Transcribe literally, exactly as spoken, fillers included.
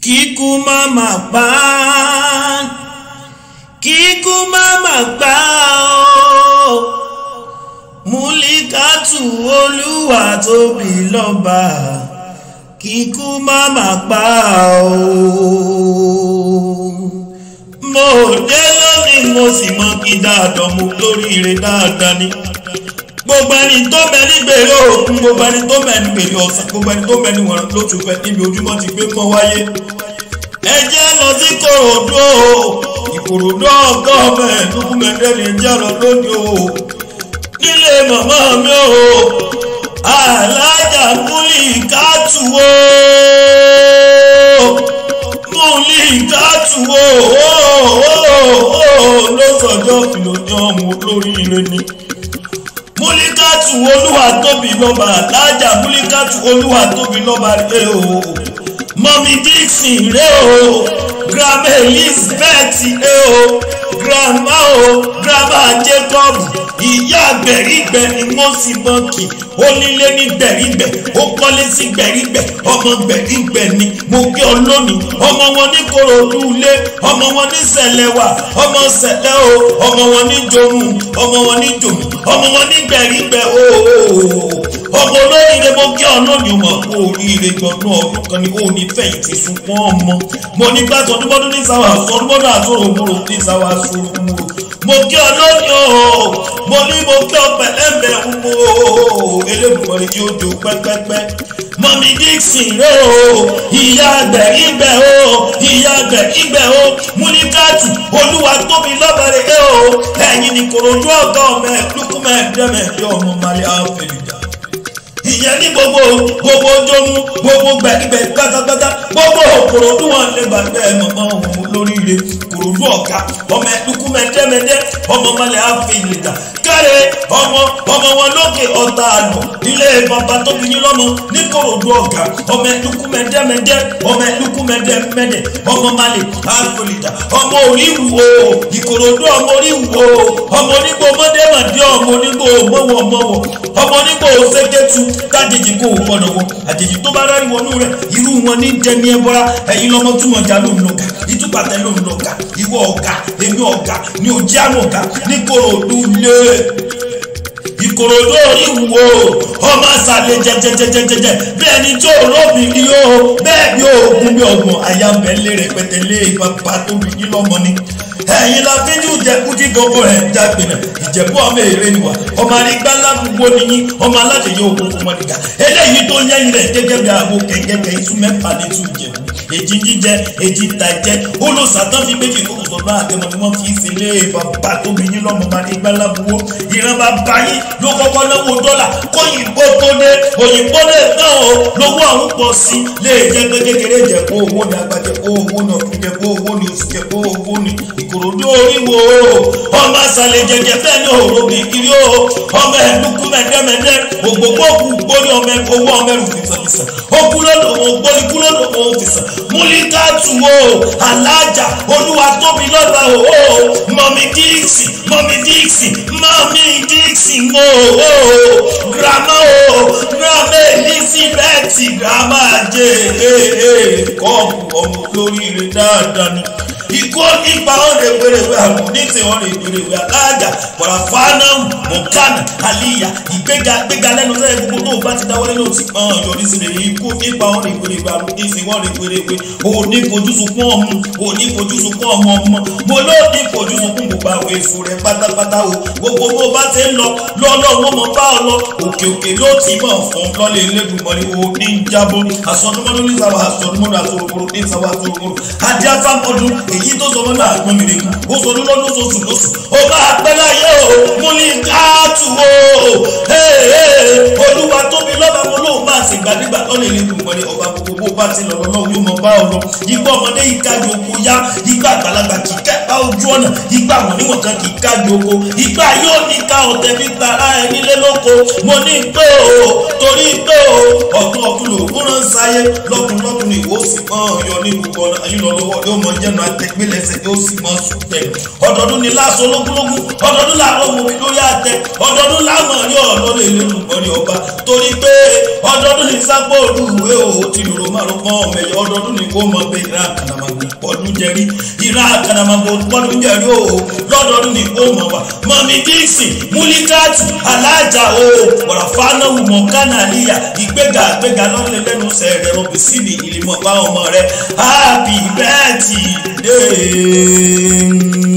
kíkú má má pa kíkú má má pa ó Múlíkátù Olúwatóbi lọ́ba kíkú má má pa ó. Mo dé lónìí mo sì mọ kí dáadáa mo lóríire dáadáa ni gbogbo ẹni tó bẹ nígbèrè òkun gbogbo ẹni tó bẹ nígbèrè ọ̀sán gbogbo ẹni tó bẹ níwọ̀n ló tún fẹ́ níbi ojúmọ́ ti gbé mọ́ wáyé. Ẹ jẹ́ lọ sí Ìkòròdú o Ìkòròdú ọgọ́ mẹ́ẹ̀ẹ́dógún mẹ́ẹ̀ẹ́dẹ́ni ẹ jẹ́ lọ lónìí o nílé màmá mi o Aláàjà Múlíkátù o Múlíkátù o ló sọjọ́ kìlóní ọmọ olóríire ni. Múlíkátù Olúwatóbi lọ́ba Aláàjà Múlíkátù Olúwatóbi lọ́ba rẹ̀ o Mọ́mí Dixon rẹ̀ o Grandma Elizabeth rẹ̀ o Grandma o Grandma Jacob ìyá gbẹ̀rígbẹ̀ ni mo sì mọ́kì onílé ní gbẹ̀rígbẹ̀ ó kọ́lé sí gbẹ̀rígbẹ̀ ọmọ gbẹ̀rígbẹ̀ ni mo gbé ọ lónìí ọmọ wọn ní Kòròdú ilé ọmọ wọn ní Sẹ̀lẹ̀wà ọmọ Sẹ̀lẹ̀ o ọmọ wọn ní Jòmù ọmọ wọn ní Jòmù ọmọ wọn ní gbẹ̀rígbẹ̀ o ọmọ olóríire mo gbé ọ lónìí mọ̀ kó oríire gbọ̀nú ọdún kan ní kó ní fẹ̀yìntì sunkún ọmọ mo ní gbà sọdúnmọ́dún ní sáwà sọdúnmọ́dún àtúrò múrò ní sáwà sọ̀rọ̀ múrò mo kí ọ lónìí o mo ní mo kí ọ pẹ̀lẹ́mẹ̀ o Elédùmarè yóò jó pẹ́pẹ́pẹ́. Mọ́mí Dixon rẹ o ìyá gbẹ̀rígbẹ̀ o ìyá gbẹ̀rígbẹ̀ o Múlíkátù Olúwatóbi lọ́ba rẹ̀ o ẹ̀yin ní Kòròdú ọ̀gá ọmọ ẹ̀ lukú mẹ́ẹ̀ẹ́dẹ́mẹ̀ẹ́dẹ́ ọmọ malẹ̀ àfẹ̀lẹ́jà ìyẹn ní gbogbo gbogbo Jòmù gbogbo gbẹ̀rígbẹ̀ pátápátá gbogbo Kòròdú wọn lè gbàgbé ẹ̀ mọ̀mọ́ òun lóríire Kòròdú ọ̀gá ọmọ ẹ̀ lukú mẹ́ẹ̀ẹ́dẹ́mẹ̀ẹ́dẹ́ ọmọ malẹ̀ àfẹ̀lẹ́jà kárẹ̀ ọmọ ọmọ wọn lókè ọ̀tá àná ilé bàbá tó bí yín lọ́mọ ní Kòròdú ọ̀gá ọmọ ẹ̀dúkú mẹ́dẹ́mẹ́dẹ́ ọmọ ẹ̀dúkú mẹ́dẹ́mẹ́dẹ́ ọmọ malẹ̀ àfọlìdà ọmọ oríwù o Ìkòròdú ọmọ oríwù o ọmọ onígbò mọ́dẹ́mọ̀dé ọmọ onígbò mọ́wọ̀mọ́wọ̀ ọmọ onígbò ṣẹ́gẹ́tù kájèjì kò gbọ́dọ̀ wọ àjèjì tó bá rárí wọnú rẹ̀ irú wọn ní jẹni ẹbọra ẹ̀yin lọ́mọ túmọ̀já ló ń lọ̀gà ìtúpàtẹ́ ló ń lọ̀gà ìwọ ọ̀gá èmi ọ̀gá ní òjì àmọ̀ ọ̀gá ní Kòròdú lé Ìkòròdú oríwù o ọmọ àṣàlẹ̀ jẹjẹjẹjẹjẹ bí ẹni tí ò lóbìnrin o bẹ́ẹ̀ bí oògùn bí ọgbọ̀n àyàmbẹ̀lẹ̀ rẹpẹtẹ lé bàbá tó bí yín lọ́mọ ni ẹ̀yin la fi ní ìjẹ̀bú tí gbogbo rẹ̀ ń jágbe náà ìjẹ̀bú ọmọ èrè ni wà ọmọ arígbá lábúgbó nìyí ọmọ aládèyẹ òkùnkùn mọ́nìkà eléyìí tó yẹ́yìn rẹ̀ gẹ́gẹ́ bí aago kẹ̀kẹ́kẹ́ iṣu mẹ́fà ní tún ìjẹ̀bú èjì jíjẹ èjì tàjẹ olùsàtàn fi méjì kó sọ bá àtẹmọ ni wọn fi í sílé bàbá tó bí yín lọ́mọ bá ní gbálábúwó ìran bàbá yín ló kọ́kọ́ náwó dọ́là kóyìnbó tó dé òyìnbó lè náà o lówó àwọn pọ̀ sí lè jẹ́ pé kékeré jẹ́ kó owó ní agbájẹ́ kó owó ní ọ̀tún jẹ́ kó owó ní oṣù jẹ́ kó owó ní Ìkòròdú oríwó ọmọ àṣàlẹ̀ jẹjẹ bẹ́ẹ̀ ní òrò bìkiri o ọmọ ẹ̀dúkú mẹ́dẹ́mẹ́dẹ́ ògbógbòkú gbórí ọmọ owó ọmọ ẹrù fìsàfìsà ó kú lọ́dọ̀ òun gbórí kú lọ́dọ̀ òun fìsà Múlíkátù o Aláàjà Olúwatóbi lọ́ba o Mọ́mí Dixon Mọ́mí Dixon Mọ́mí Dixon o Grandma o Grandma Elizabeth Grandma jẹ́ kọ́ọ̀pù ọmọ olóríire dáadáa ni ikú nípa ọ̀rẹ́ wẹ́rẹ́wẹ́ àwọn oníṣẹ́ ọ̀rẹ́ wẹ́rẹ́wẹ́ Aláàjà wàràfáànà mọ̀kánà àlìyà ìgbéga gbéga lẹ́nu sẹ́yìn gbogbo tó o bá ti dáwọ́lé ló ti hàn yọrí sílẹ̀ ikú nípa ọ̀rẹ́ wẹ́rẹ́wẹ́ àwọn oníṣẹ́ ọ̀rẹ́ wẹ́rẹ́wẹ́ òní fojú sunkún ọmọ òní fojú sunkún ọmọ ọmọ mo ló ní fojú sunkún gbogbo àwọn èso rẹ pátápátá o gbogbo bó bá ti ń lọ lọ́lọ́ wọn mọ bá ọ lọ òkè òkè ló ti mọ̀ fún lọ́lẹ̀ Elédùmarè òní ń jábọ́ àsọdúnmọ́dún ní sáwà àsọdúnmọ́dún àsọdúnmọ́dún ní sáwà àsọdúnmọ́dún adé afámọ́dún èyí tó sọ mọ́ náà gbọ́n mi rẹ̀ kú ó sọ ọdún lọ́dún oṣooṣù lóṣù ó bá pẹ́ láyé o Múlíkátù o Olúwatóbi lọ́ba mo lóun máa sì gbàdégbà lọ́lẹ̀ Elédùmarè ọba gbogbo bó bá ti lọ lọ́wọ́ yóò mọ bá ọ lọ igbó ọmọdé ìkájọ oko yá igbá àgbàlagbà kì í kẹ́pà ojú ọ̀nà igbá wọn níwọ̀n kan kì í ká gbogbo igbá yóò ní ká ọ̀tẹ̀ fi tara ẹni lé lóko mo ní pé o torí pé o ọ̀tún ọ̀tún lòògùn rán sáyé lọ́tún lọ́tún ni ìwọ sì mọ́ ọ̀yọ́ ní gbogbo ọ̀nà ayé lọ lọ́wọ́ yóò mọ jẹ́nu àtẹ̀gbẹ́lẹsẹ̀ yóò sì mọ́ sùn tẹ̀ ọdọọdún ni láṣọ lógúnlógún ọdọọdún làwọn ọmọ mi lórí àtẹ ọdọọdún làwọn rí ọlọ́lẹ̀ lẹ́nu ọ̀rí ọba torí pé ọdọọdún ni sápò olúwe o ti lòrò márùn pọ́n ọmọ ẹ̀yọ ọdọọdún ni kó mọ pé ìran àkànàmàgbò pọ́dún jẹrí ìran àkànàmàgbò pọ́dún jẹrí o lọ́dọọdún ni kó mọ wà mọ̀mí Dixon Múlíkàtù alájà o wàràfánà wùmọ̀ kánàlíyà ìgbéga àgbéga lọ́lẹ̀ lẹ́nu sẹ̀rẹ̀ rọ̀bì sí ni ìlímọ̀ bá ọmọ rẹ̀ happy birthday.